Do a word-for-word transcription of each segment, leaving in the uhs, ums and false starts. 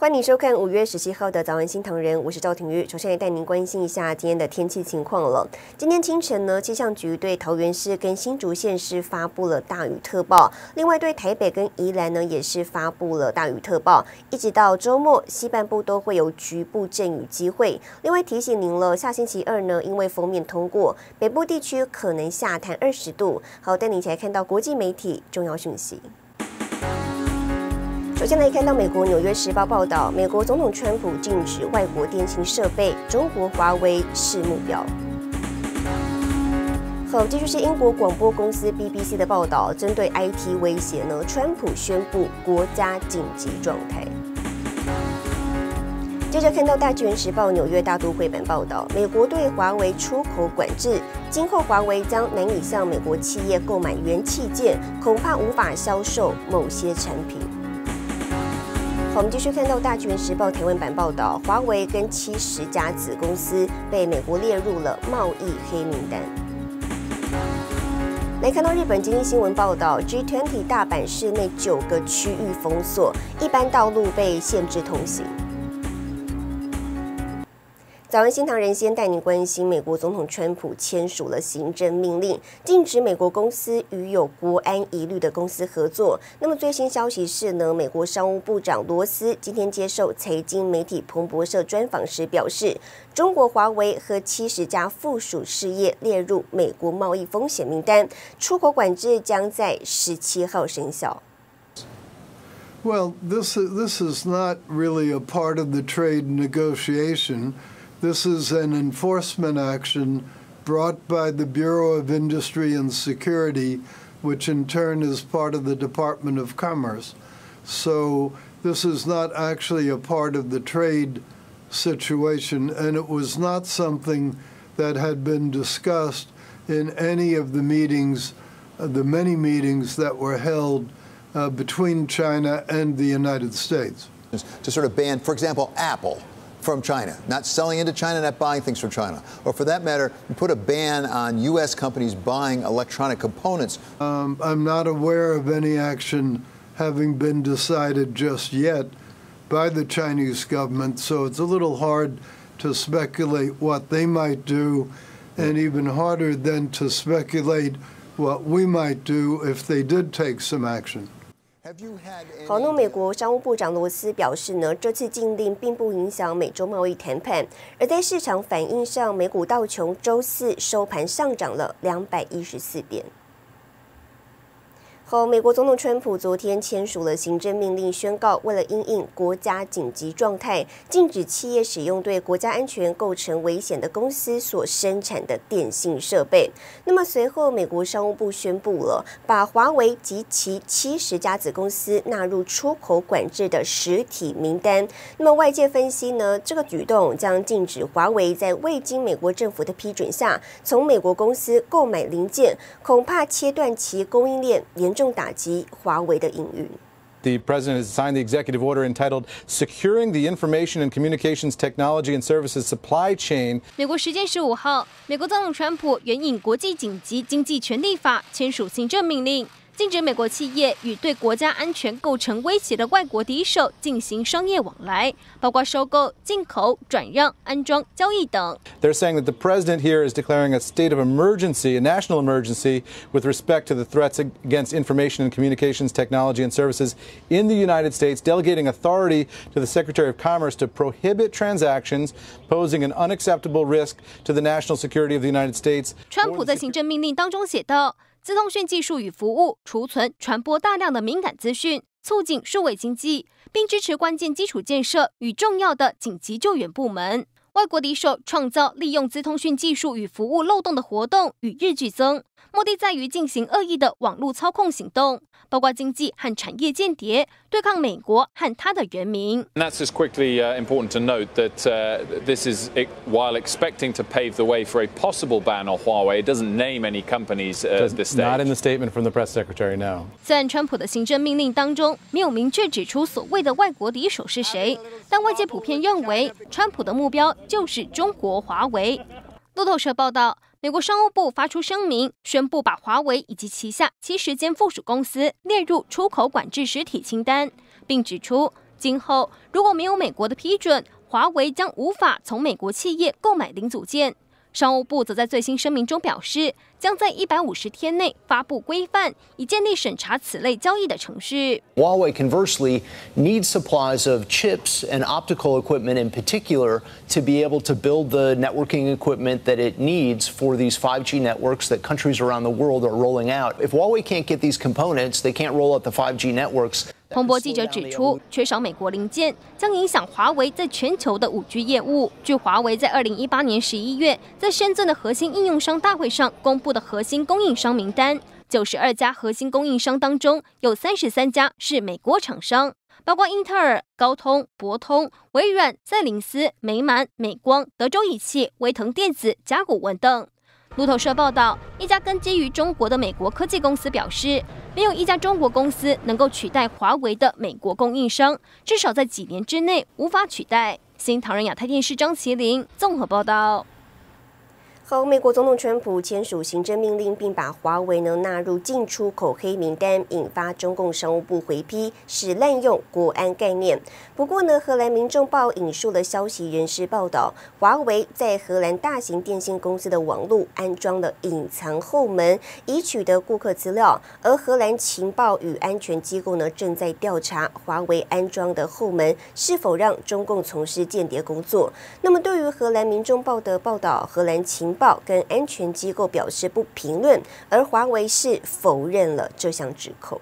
欢迎收看五月十七号的早安新唐人，我是赵廷玉。首先来带您关心一下今天的天气情况了。今天清晨呢，气象局对桃园市跟新竹县市发布了大雨特报，另外对台北跟宜兰呢也是发布了大雨特报。一直到周末，西半部都会有局部阵雨机会。另外提醒您了，下星期二呢，因为锋面通过，北部地区可能下探二十度。好，带您一起来看到国际媒体重要讯息。首先来看到美国《纽约时报》报道，美国总统川普禁止外国电信设备，中国华为是目标。好，继续是英国广播公司 B B C 的报道，针对 I T 威胁呢，川普宣布国家紧急状态。接着看到《大纪元时报》纽约大都会版报道，美国对华为出口管制，今后华为将难以向美国企业购买元器件，恐怕无法销售某些产品。好，我们继续看到《大纪元时报》台湾版报道，华为跟七十家子公司被美国列入了贸易黑名单。来看到日本经济新闻报道 ，G 二十 大阪市内九个区域封锁，一般道路被限制通行。早安新唐人先带您关心，美国总统川普签署了行政命令，禁止美国公司与有国安疑虑的公司合作。那么最新消息是呢，美国商务部长罗斯今天接受财经媒体彭博社专访时表示，中国华为和七十家附属事业列入美国贸易风险名单，出口管制将在十七号生效。 Well, this is, this is not really a part of the trade negotiation. This is an enforcement action brought by the Bureau of Industry and Security, which in turn is part of the Department of Commerce. So this is not actually a part of the trade situation, and it was not something that had been discussed in any of the meetings, uh, the many meetings that were held uh, between China and the United States. To sort of ban, for example, Apple from China, not selling into China, not buying things from China. Or for that matter, put a ban on U S companies buying electronic components. Um, I'm not aware of any action having been decided just yet by the Chinese government, so it's a little hard to speculate what they might do, and even harder than to speculate what we might do if they did take some action. 好，那美国商务部长罗斯表示呢，这次禁令并不影响美洲贸易谈判，而在市场反应上，美股道琼周四收盘上涨了两百一十四点。后，美国总统川普昨天签署了行政命令，宣告为了因应国家紧急状态，禁止企业使用对国家安全构成危险的公司所生产的电信设备。那么随后，美国商务部宣布了，把华为及其七十家子公司纳入出口管制的实体名单。那么外界分析呢，这个举动将禁止华为在未经美国政府的批准下，从美国公司购买零件，恐怕切断其供应链，严重打击华为的营运。 The president has signed the executive order entitled Securing the Information and Communications Technology and Services Supply Chain. 美国时间十五号，美国总统川普援引国际紧急经济权利法签署行政命令，禁止美国企业与对国家安全构成威胁的外国敌手进行商业往来，包括收购、进口、转让、安装、交易等。 They're saying that the president here is declaring a state of emergency, a national emergency, with respect to the threats against information and communications technology and services in the United States, delegating authority to the Secretary of Commerce to prohibit transactions posing an unacceptable risk to the national security of the United States. 川普在行政命令当中写道，资通讯技术与服务储存、传播大量的敏感资讯，促进数位经济，并支持关键基础建设与重要的紧急救援部门。外国敌手创造利用资通讯技术与服务漏洞的活动与日俱增，目的在于进行恶意的网络操控行动，包括经济和产业间谍，对抗美国和他的人民。 And that's just quickly uh, important to note that uh, this is, while expecting to pave the way for a possible ban on Huawei, it doesn't name any companies uh, at this stage. Not in the statement from the press secretary, no. 虽然川普的行政命令当中没有明确指出所谓的外国敌手是谁，但外界普遍认为，川普的目标就是中国华为。路透社报道，美国商务部发出声明，宣布把华为以及旗下七十间附属公司列入出口管制实体清单，并指出， 今后如果没有美国的批准，华为将无法从美国企业购买零组件。商务部则在最新声明中表示，将在一百五十天内发布规范，以建立审查此类交易的程序。 Huawei conversely needs supplies of chips and optical equipment in particular to be able to build the networking equipment that it needs for these five G networks that countries around the world are rolling out. If Huawei can't get these components, they can't roll out the five G networks. 彭博记者指出，缺少美国零件将影响华为在全球的五 G 业务。据华为在二零一八年十一月在深圳的核心应用商大会上公布的核心供应商名单，九十二家核心供应商当中，有三十三家是美国厂商，包括英特尔、高通、博通、微软、赛灵思、美满、美光、德州仪器、威腾电子、甲骨文等。路透社报道，一家根基于中国的美国科技公司表示，没有一家中国公司能够取代华为的美国供应商，至少在几年之内无法取代。新唐人亚太电视张麒麟综合报道。 后，美国总统川普签署行政命令，并把华为呢纳入进出口黑名单，引发中共商务部回批是滥用国安概念。不过呢，荷兰民众报引述了消息人士报道，华为在荷兰大型电信公司的网络安装了隐藏后门，以取得顾客资料。而荷兰情报与安全机构呢正在调查华为安装的后门是否让中共从事间谍工作。那么，对于荷兰民众报的报道，荷兰情报跟安全机构表示不评论，而华为是否认了这项指控。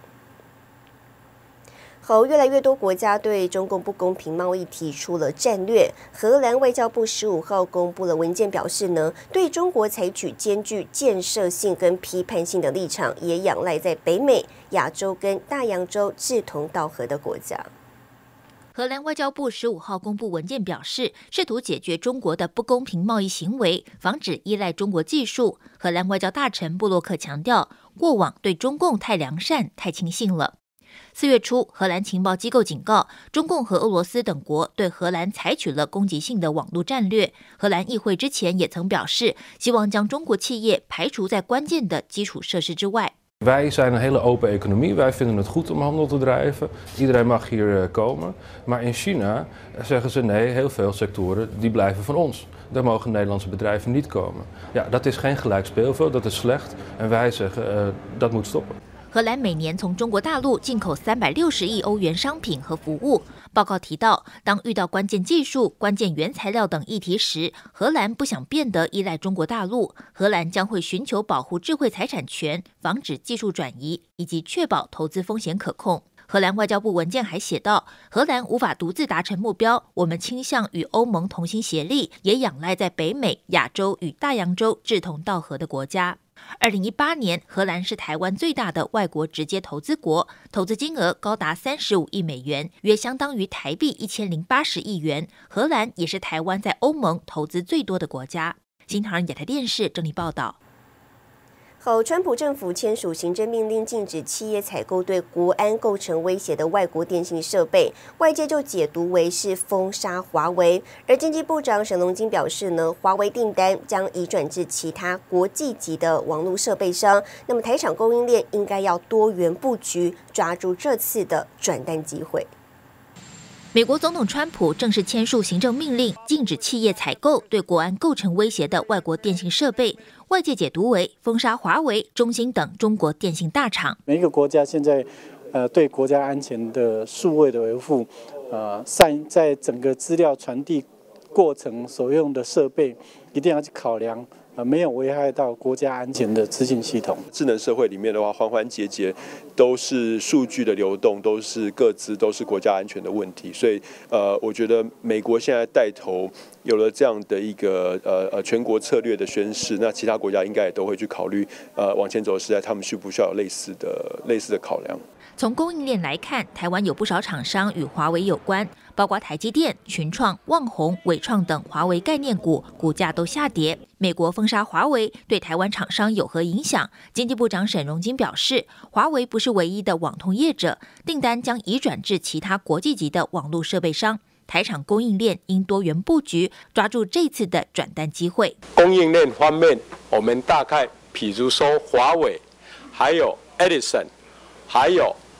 后，越来越多国家对中共不公平贸易提出了战略。荷兰外交部十五号公布了文件，表示呢，对中国采取兼具建设性跟批判性的立场，也仰赖在北美、亚洲跟大洋洲志同道合的国家。 荷兰外交部十五号公布文件表示，试图解决中国的不公平贸易行为，防止依赖中国技术。荷兰外交大臣布洛克强调，过往对中共太良善、太轻信了。四月初，荷兰情报机构警告，中共和俄罗斯等国对荷兰采取了攻击性的网络战略。荷兰议会之前也曾表示，希望将中国企业排除在关键的基础设施之外。 Wij zijn een hele open economie. Wij vinden het goed om handel te drijven. Iedereen mag hier komen. Maar in China zeggen ze nee, heel veel sectoren die blijven van ons. Daar mogen Nederlandse bedrijven niet komen. Ja, dat is geen gelijk speelveld, dat is slecht. En wij zeggen uh, dat moet stoppen. 荷兰每年从中国大陆进口三百六十亿欧元商品和服务。报告提到，当遇到关键技术、关键原材料等议题时，荷兰不想变得依赖中国大陆。荷兰将会寻求保护智慧财产权，防止技术转移，以及确保投资风险可控。荷兰外交部文件还写道，荷兰无法独自达成目标，我们倾向与欧盟同心协力，也仰赖在北美、亚洲与大洋洲志同道合的国家。二零一八年，荷兰是台湾最大的外国直接投资国，投资金额高达三十五亿美元，约相当于台币一千零八十亿元。荷兰也是台湾在欧盟投资最多的国家。新唐人亚太电视整理报道。 后，川普政府签署行政命令，禁止企业采购对国安构成威胁的外国电信设备，外界就解读为是封杀华为。而经济部长沈荣津表示呢，华为订单将移转至其他国际级的网络设备商。那么台厂供应链应该要多元布局，抓住这次的转单机会。 美国总统川普正式签署行政命令，禁止企业采购对国安构成威胁的外国电信设备，外界解读为封杀华为、中兴等中国电信大厂。 每一个国家现在，呃，对国家安全的数位的维护，呃，善在整个资料传递过程所用的设备，一定要去考量。呃，没有危害到国家安全的资讯系统。 智能社会里面的话，环环节节都是数据的流动，都是各自都是国家安全的问题。所以，呃，我觉得美国现在带头有了这样的一个呃呃全国策略的宣示，那其他国家应该也都会去考虑，呃，往前走的时代，他们需不需要有类似的类似的考量。 从供应链来看，台湾有不少厂商与华为有关，包括台积电、群创、旺宏、伟创等华为概念股，股价都下跌。美国封杀华为对台湾厂商有何影响？经济部长沈荣津表示，华为不是唯一的网通业者，订单将移转至其他国际级的网络设备商。台厂供应链应多元布局，抓住这次的转单机会。 供应链方面，我们大概比如说华为，还有 Edison， 还有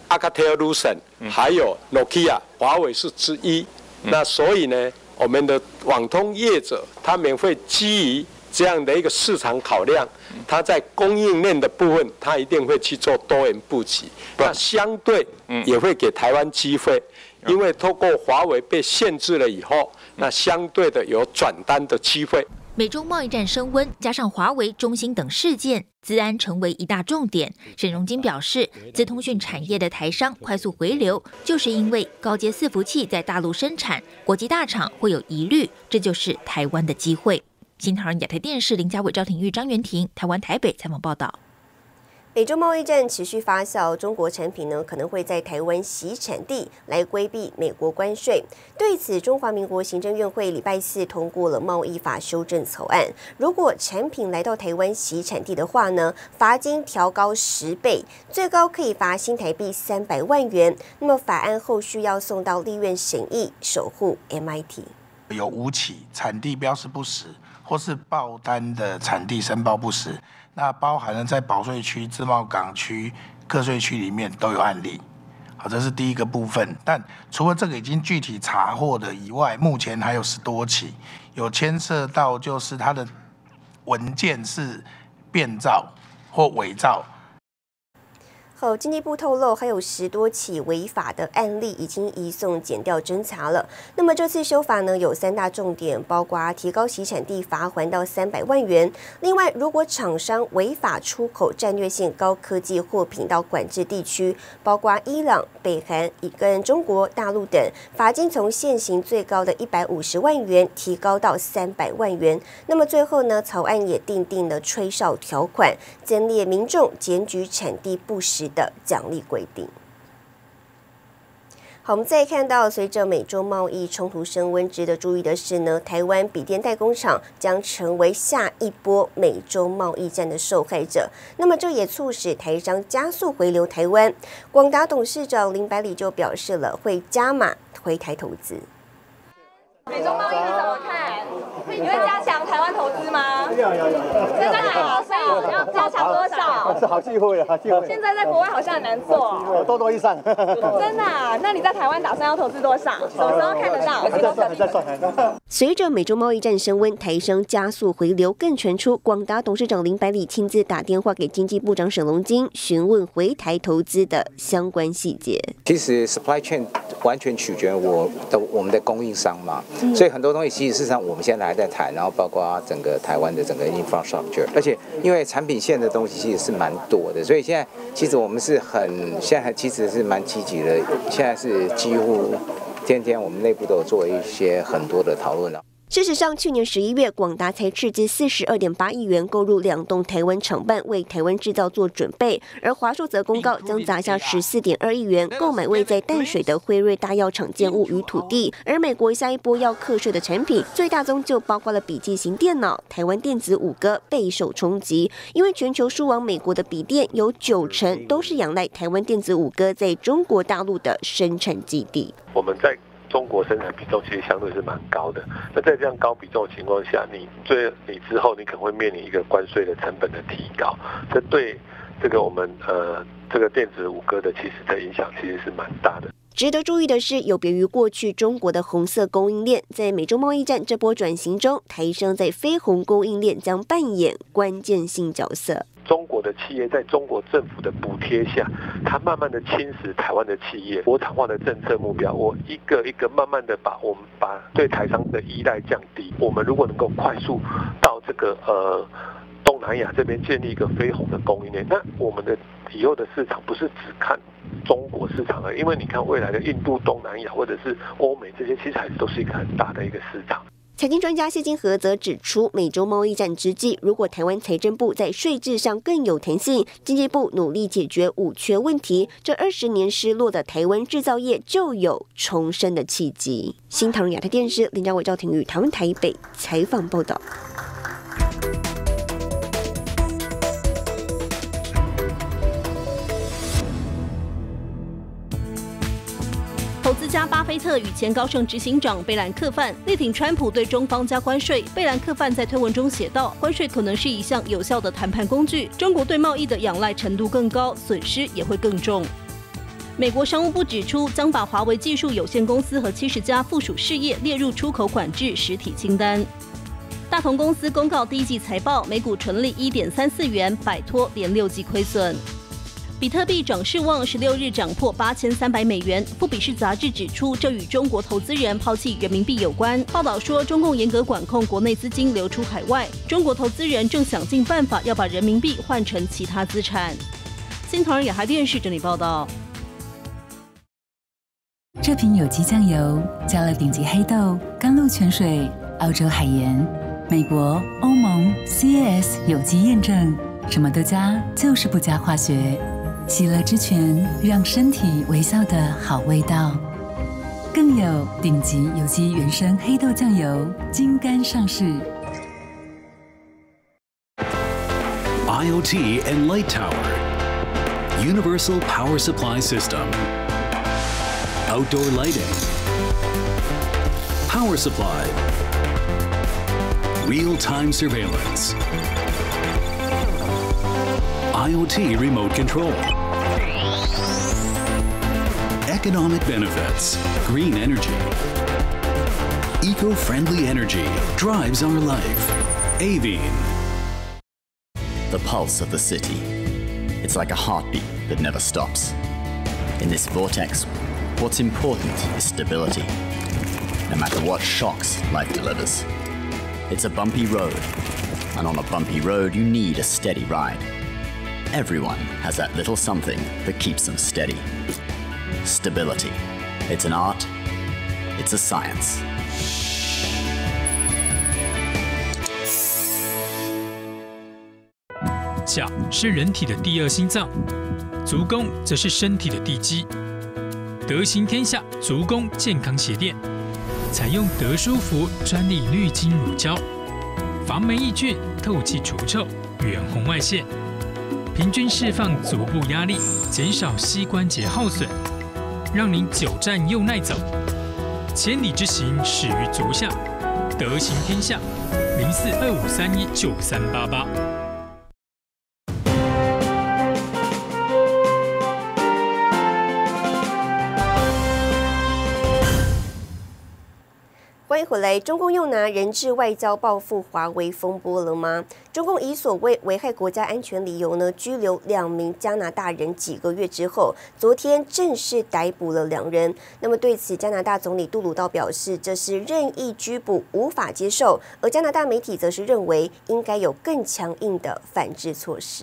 Alcatel-Lucent，、嗯、还有 Nokia， 华为是之一。嗯、那所以呢，我们的网通业者他们会基于这样的一个市场考量，它在供应链的部分，它一定会去做多元布局。那相对也会给台湾机会，因为透过华为被限制了以后，那相对的有转单的机会。 美中贸易战升温，加上华为、中兴等事件，资安成为一大重点。沈荣金表示，资通讯产业的台商快速回流，就是因为高阶伺服器在大陆生产，国际大厂会有疑虑，这就是台湾的机会。新唐人亚太电视林家伟、赵廷玉、张元婷，台湾台北采访报道。 美中贸易战持续发酵，中国产品呢可能会在台湾洗产地来规避美国关税。对此，中华民国行政院会礼拜四通过了贸易法修正草案，如果产品来到台湾洗产地的话呢，罚金调高十倍，最高可以罚新台币三百万元。那么法案后续要送到立院审议，守护 M I T。 有五起产地标示不实，或是报单的产地申报不实。那包含了在保税区、自贸港区、个税区里面都有案例，好，这是第一个部分。但除了这个已经具体查获的以外，目前还有十多起，有牵涉到就是它的文件是变造或伪造。 后，经济部透露，还有十多起违法的案例已经移送检调侦查了。那么这次修法呢，有三大重点，包括提高洗产地罚锾到三百万元。另外，如果厂商违法出口战略性高科技货品到管制地区，包括伊朗、北韩跟中国大陆等，罚金从现行最高的一百五十万元提高到三百万元。那么最后呢，草案也订定了吹哨条款，增列民众检举产地不实的奖励规定。好，我们再看到，随着美中贸易冲突升温，值得注意的是呢，台湾笔电代工厂将成为下一波美中贸易战的受害者。那么，这也促使台商加速回流台湾。广达董事长林百里就表示了，会加码回台投资。 美中贸易你怎么看？你会加强台湾投资吗？ 要要要。 现在好像要加强多少？ 是好机会，好机会。 现在在国外好像很难做， 多多益善。 真的、啊？那你在台湾打算要投资多少？什么时候看得到？ 还在算，还在算。 随着美中贸易战升温，台商加速回流，更传出广达董事长林百里亲自打电话给经济部长沈荣金，询问回台投资的相关细节。 其实 supply chain 完全取决于我的我们的供应商嘛，嗯、所以很多东西其实事实上我们现在还在谈，然后包括整个台湾的整个 infrastructure， 而且因为产品线的东西其实是蛮多的，所以现在其实我们是很现在其实是蛮积极的，现在是几乎天天我们内部都有做一些很多的讨论了。 事实上，去年十一月，广达才斥资四十二点八亿元购入两栋台湾厂办，为台湾制造做准备。而华硕则公告将砸下十四点二亿元购买位在淡水的辉瑞大药厂建物与土地。而美国下一波要课税的产品，最大宗就包括了笔记型电脑。台湾电子五哥备受冲击，因为全球输往美国的笔电有九成都是仰赖台湾电子五哥在中国大陆的生产基地。 我们在中国生产比重其实相对是蛮高的，那在这样高比重的情况下，你最你之后你可能会面临一个关税的成本的提高，这对这个我们呃这个电子五哥的其实的影响其实是蛮大的。 值得注意的是，有别于过去中国的红色供应链，在美中贸易战这波转型中，台商在非红供应链将扮演关键性角色。 中国的企业在中国政府的补贴下，它慢慢的侵蚀台湾的企业。国产化的政策目标，我一个一个慢慢的把我们把对台商的依赖降低。我们如果能够快速到这个呃东南亚这边建立一个非红的供应链，那我们的以后的市场不是只看中国市场了，因为你看未来的印度、东南亚或者是欧美这些，其实还是都是一个很大的一个市场。 财经专家谢金河则指出，美洲贸易战之际，如果台湾财政部在税制上更有弹性，经济部努力解决五缺问题，这二十年失落的台湾制造业就有重生的契机。新唐人亚太电视林家伟、赵廷宇，台湾台北采访报道。 投资家巴菲特与前高盛执行长贝兰克范力挺川普对中方加关税。贝兰克范在推文中写道：“关税可能是一项有效的谈判工具，中国对贸易的仰赖程度更高，损失也会更重。” 美国商务部指出，将把华为技术有限公司和七十家附属事业列入出口管制实体清单。大同公司公告第一季财报，每股纯利 一点三四元，摆脱连六季亏损。比特币涨势旺，十六日涨破八千三百美元。富比士杂志指出，这与中国投资人抛弃人民币有关。报道说，中共严格管控国内资金流出海外，中国投资人正想尽办法要把人民币换成其他资产。新唐人亚太电视整理报道。 这瓶有机酱油加了顶级黑豆、甘露泉水、澳洲海盐、美国、欧盟 C A S 有机验证，什么都加，就是不加化学。喜乐之泉，让身体微笑的好味道。更有顶级有机原生黑豆酱油，金柑上市。 I O T and Light Tower, Universal Power Supply System, Outdoor Lighting, Power Supply, Real-Time Surveillance, I O T Remote Control, Economic Benefits, Green Energy, Eco-Friendly Energy drives our life. Avene. The pulse of the city. It's like a heartbeat that never stops. In this vortex, what's important is stability. No matter what shocks life delivers. It's a bumpy road, and on a bumpy road you need a steady ride. Everyone has that little something that keeps them steady. Stability. It's an art, it's a science. 脚是人体的第二心脏，足弓则是身体的地基。德行天下足弓健康鞋垫，采用德舒服专利绿金乳胶，防霉抑菌、透气除臭、远红外线，平均释放足部压力，减少膝关节耗损，让您久站又耐走。千里之行，始于足下。德行天下，零四二五三一九三八八。 欢迎回来。中共又拿人质外交报复华为风波了吗？中共以所谓危害国家安全理由呢，拘留两名加拿大人几个月之后，昨天正式逮捕了两人。那么对此，加拿大总理杜鲁道表示，这是任意拘捕，无法接受。而加拿大媒体则是认为，应该有更强硬的反制措施。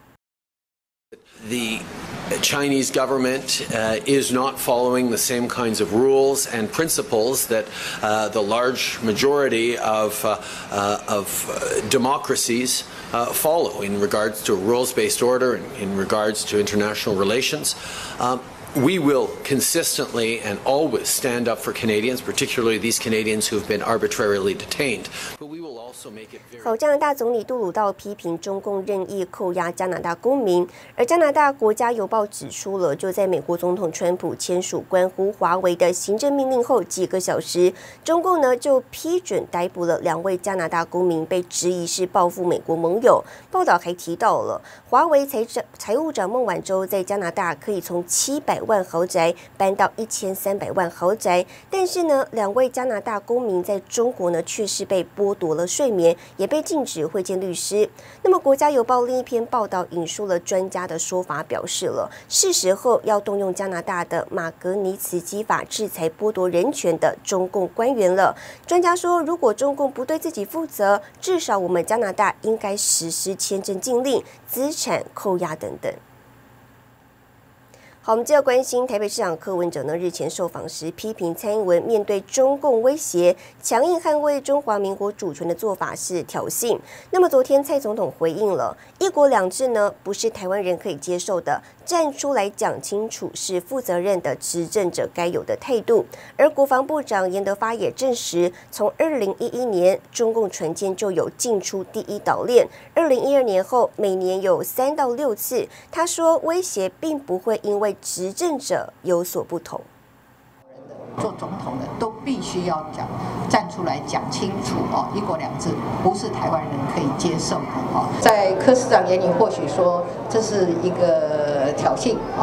The Chinese government uh, is not following the same kinds of rules and principles that uh, the large majority of, uh, uh, of uh, democracies uh, follow in regards to a rules-based order and in regards to international relations. Um, We will consistently and always stand up for Canadians, particularly these Canadians who have been arbitrarily detained. But we will also make it very. 好，加拿大总理杜鲁道批评中共任意扣押加拿大公民，而加拿大国家邮报指出了，就在美国总统川普签署关乎华为的行政命令后几个小时，中共呢就批准逮捕了两位加拿大公民，被质疑是报复美国盟友。报道还提到了，华为财长财务长孟晚舟在加拿大可以从七百万豪宅搬到一千三百万豪宅，但是呢，两位加拿大公民在中国呢却是被剥夺了睡眠，也被禁止会见律师。那么，国家邮报另一篇报道引述了专家的说法，表示了是时候要动用加拿大的马格尼茨基法制裁剥夺人权的中共官员了。专家说，如果中共不对自己负责，至少我们加拿大应该实施签证禁令、资产扣押等等。好，我们接着关心台北市长柯文哲呢，日前受访时批评蔡英文面对中共威胁，强硬捍卫中华民国主权的做法是挑衅。那么昨天蔡总统回应了，一国两制呢不是台湾人可以接受的，站出来讲清楚是负责任的执政者该有的态度。而国防部长严德发也证实，从二零一一年中共船舰就有进出第一岛链，二零一二年后每年有三到六次。他说，威胁并不会因为执政者有所不同。 做总统的都必须要讲站出来讲清楚哦，一国两制不是台湾人可以接受的哦。在柯市长眼里或许说这是一个挑衅啊，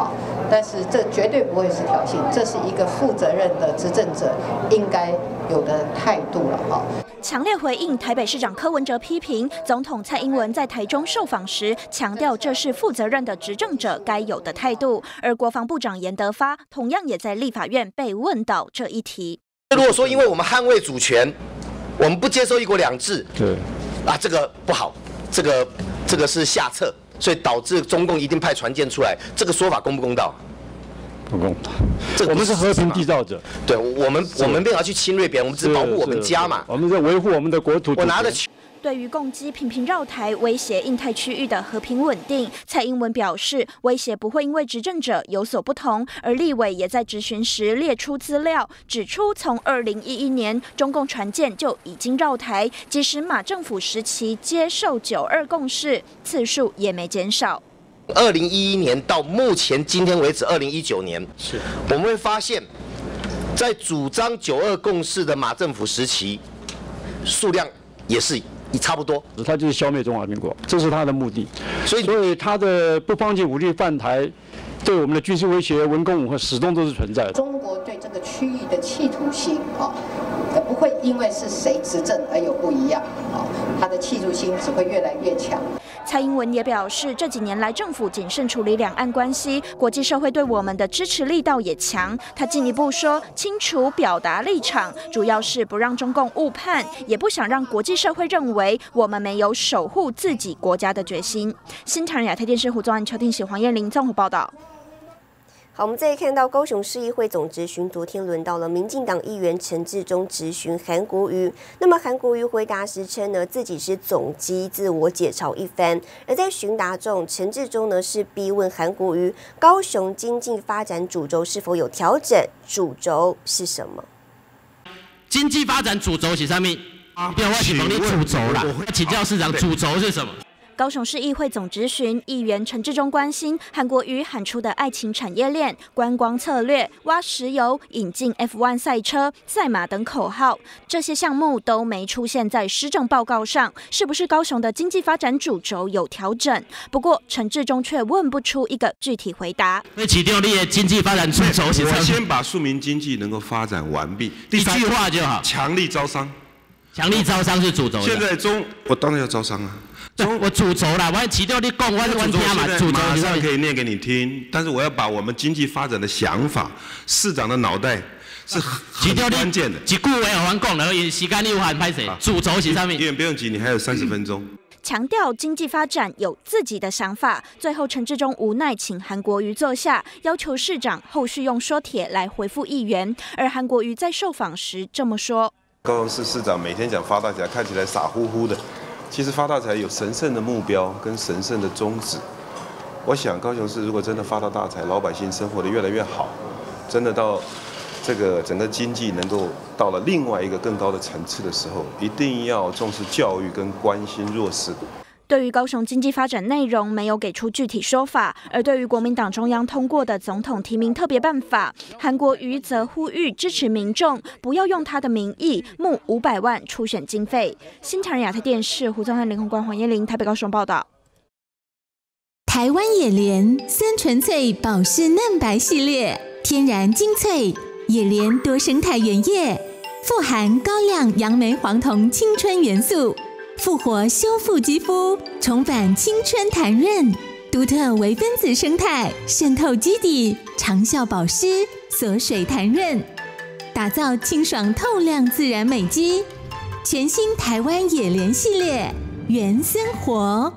但是这绝对不会是挑衅，这是一个负责任的执政者应该有的态度了哈。 强烈回应台北市长柯文哲批评，总统蔡英文在台中受访时强调这是负责任的执政者该有的态度，而国防部长严德发同样也在立法院被问到这一题。 如果说因为我们捍卫主权，我们不接受一国两制， 对， 啊，这个不好，这个这个是下策，所以导致中共一定派船舰出来，这个说法公不公道？ 不公道。 这我们是和平缔造者， 对我们我们没有要去侵略别人，我们只保护我们家嘛。 我们在维护我们的国土。 我拿得起。 对于攻击频频绕台、威胁印太区域的和平稳定，蔡英文表示，威胁不会因为执政者有所不同。而立委也在质询时列出资料，指出从二零一一年中共船舰就已经绕台，即使马政府时期接受九二共识，次数也没减少。 二零一一年到目前今天为止，二零一九年，是我们会发现，在主张九二共识的马政府时期，数量也是。也差不多， 他就是消灭中华民国，这是他的目的。所以，所以他的不放弃武力犯台，对我们的军事威胁、文攻武吓始终都是存在的。 中国对这个区域的企图心啊，不会因为是谁执政而有不一样啊，他的企图心只会越来越强。 蔡英文也表示，这几年来政府谨慎处理两岸关系，国际社会对我们的支持力道也强。他进一步说，清楚表达立场，主要是不让中共误判，也不想让国际社会认为我们没有守护自己国家的决心。新唐人亚太电视胡宗安、邱定喜、黄燕玲综合报道。 好，我们再看到高雄市议会总质询，昨天轮到了民进党议员陈致中质询韩国瑜。那么韩国瑜回答时称呢，自己是总机，自我解嘲一番。而在询答中，陈致中呢是逼问韩国瑜，高雄经济发展主轴是否有调整？主轴是什么？ 经济发展主轴是什么？啊，对，我是问你主轴啦。请教市长，主轴是什么？ 高雄市议会总质询，议员陈致中关心韩国瑜喊出的爱情产业链、观光策略、挖石油、引进 F 一 赛车、赛马等口号，这些项目都没出现在施政报告上，是不是高雄的经济发展主轴有调整？不过陈致中却问不出一个具体回答。 那启动你的经济发展主轴是什么？ 我先把庶民经济能够发展完毕， 一句话就好。 强力招商， 强力招商是主轴。 现在中，我当然要招商啊。 我主轴啦，我启动你讲，我我听嘛，主轴马上可以念给你听。但是我要把我们经济发展的想法，市长的脑袋是很关键的。 一句话我讲了，时间你有限，拍谁？主轴是啥物？ 议员不用急，你还有三十分钟。 强调经济发展有自己的想法，最后陈致中无奈请韩国瑜坐下，要求市长后续用说帖来回复议员。而韩国瑜在受访时这么说： 高雄市市长每天讲发大财，看起来傻乎乎的。其实发大财有神圣的目标跟神圣的宗旨。我想高雄市如果真的发到大财，老百姓生活得越来越好，真的到这个整个经济能够到了另外一个更高的层次的时候，一定要重视教育跟关心弱势。 对于高雄经济发展内容没有给出具体说法，而对于国民党中央通过的总统提名特别办法，韩国瑜则呼吁支持民众不要用他的名义募五百万初选经费。新唐人亚太电视胡宗汉、林宏关、黄燕玲台北高雄报道。 台湾野莲酸纯粹保湿嫩白系列，天然精粹野莲多生态原液，富含高量杨梅黄酮青春元素。复活修复肌肤，重返青春弹润，独特微分子生态渗透基底，长效保湿，锁水弹润，打造清爽透亮自然美肌。全新台湾野莲系列，原生活。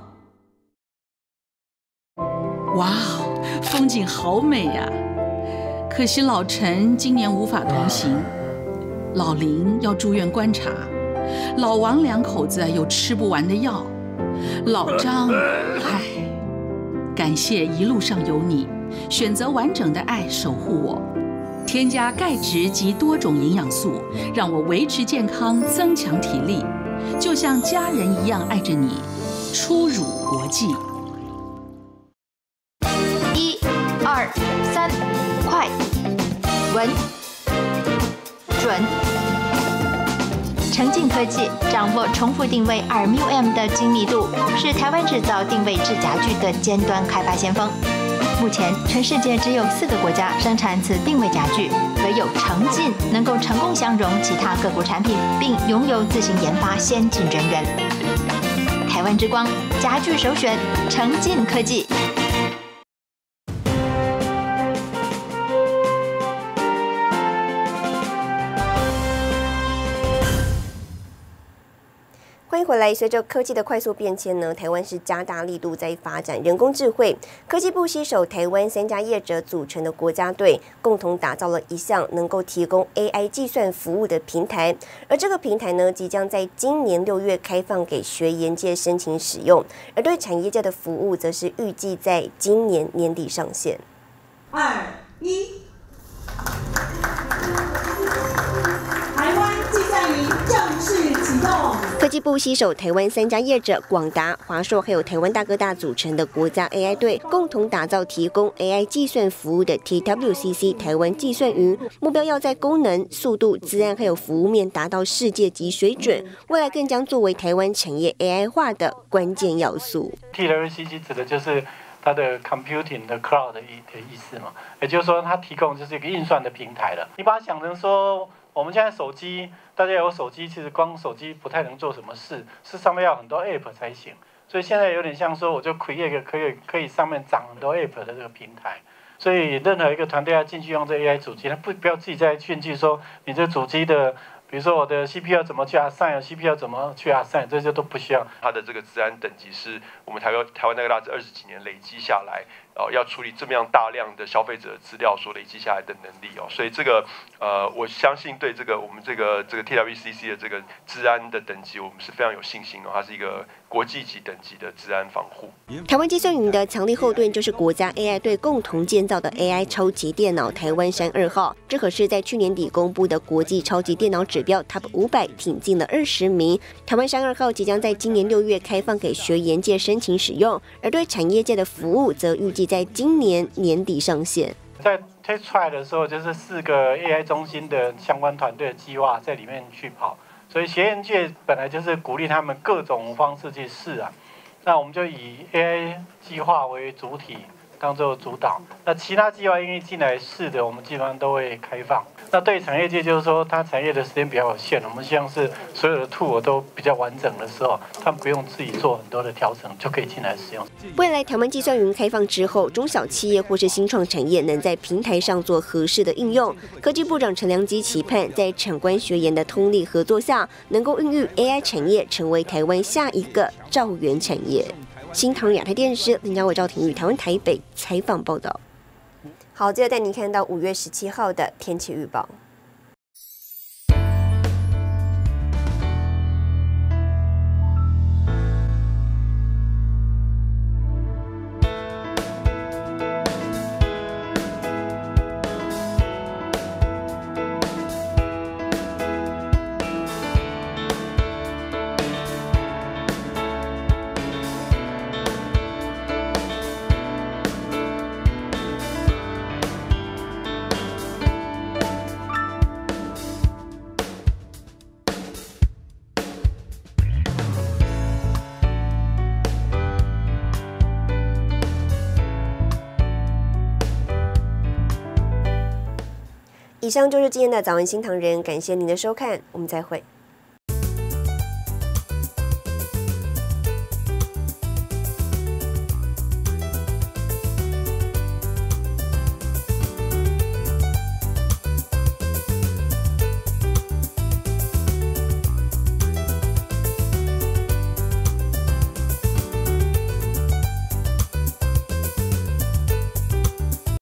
哇，风景好美呀、啊！可惜老陈今年无法同行，老林要住院观察。老王两口子有吃不完的药，老张，唉，感谢一路上有你，选择完整的爱守护我，添加钙质及多种营养素，让我维持健康，增强体力，就像家人一样爱着你。初乳国际， 一、二、三，快、稳、准。诚进科技掌握重复定位二 μm 的精密度，是台湾制造定位制夹具的尖端开发先锋。 目前，全世界只有四个国家生产此定位家具，唯有成进能够成功相容其他各国产品，并拥有自行研发先进人员。台湾之光，家具首选，成进科技。 欢迎回来。随着科技的快速变迁呢，台湾是加大力度在发展人工智慧。科技部携手台湾三家业者组成的国家队，共同打造了一项能够提供 A I 计算服务的平台。而这个平台呢，即将在今年六月开放给学研界申请使用。而对产业界的服务，则是预计在今年年底上线。 二一。台湾计算营正式启动。 科技部携手台湾三家业者广达、华硕还有台湾大哥大组成的国家 A I 队，共同打造提供 A I 计算服务的 T W C C 台湾计算云，目标要在功能、速度、资安还有服务面达到世界级水准，未来更将作为台湾产业 A I 化的关键要素。 T W C C 指的就是它的 computing 的 cloud 的意的意思嘛，也就是说它提供就是一个运算的平台了。你把它想成说，我们现在手机，大家有手机，其实光手机不太能做什么事，是上面要很多 app 才行。所以现在有点像说，我就 create 一个可以可以上面长很多 app 的这个平台。所以任何一个团队要进去用这 A I 主机，他不不要自己再炫技说你这主机的。比如说我的 C P U 怎么去 assign，C P U 怎么去 assign， 这些都不需要。 它的这个资安等级是我们台湾台湾那个大这二十几年累积下来，呃，要处理这么样大量的消费者资料所累积下来的能力哦，所以这个呃，我相信对这个我们这个这个 T W C C 的这个资安的等级，我们是非常有信心哦，它是一个国际级等级的资安防护。 台湾计算云的强力后盾就是国家 A I 队共同建造的 A I 超级电脑台湾山二号，这可是在去年底公布的国际超级电脑指标 Top 五百挺进了二十名。台湾山二号即将在今年六月开放给学研界申请使用，而对产业界的服务则预计在今年年底上线。 在推出来的时候，就是四个 A I 中心的相关团队的计划在里面去跑，所以学研界本来就是鼓励他们各种方式去试啊。那我们就以 A I 计划为主体，当做主导。那其他计划愿意进来试的，我们基本上都会开放。那对产业界就是说，它产业的时间比较有限，我们希望是所有的 tool 都比较完整的时候，他们不用自己做很多的调整，就可以进来使用。 未来台湾计算云开放之后，中小企业或是新创产业能在平台上做合适的应用。科技部长陈良基期盼，在产官学研的通力合作下，能够孕育 A I 产业，成为台湾下一个兆元产业。新唐亚太电视林家伟、赵廷宇，台湾台北采访报道。好，接着带您看到五月十七号的天气预报。以上就是今天的早安新唐人，感谢您的收看，我们再会。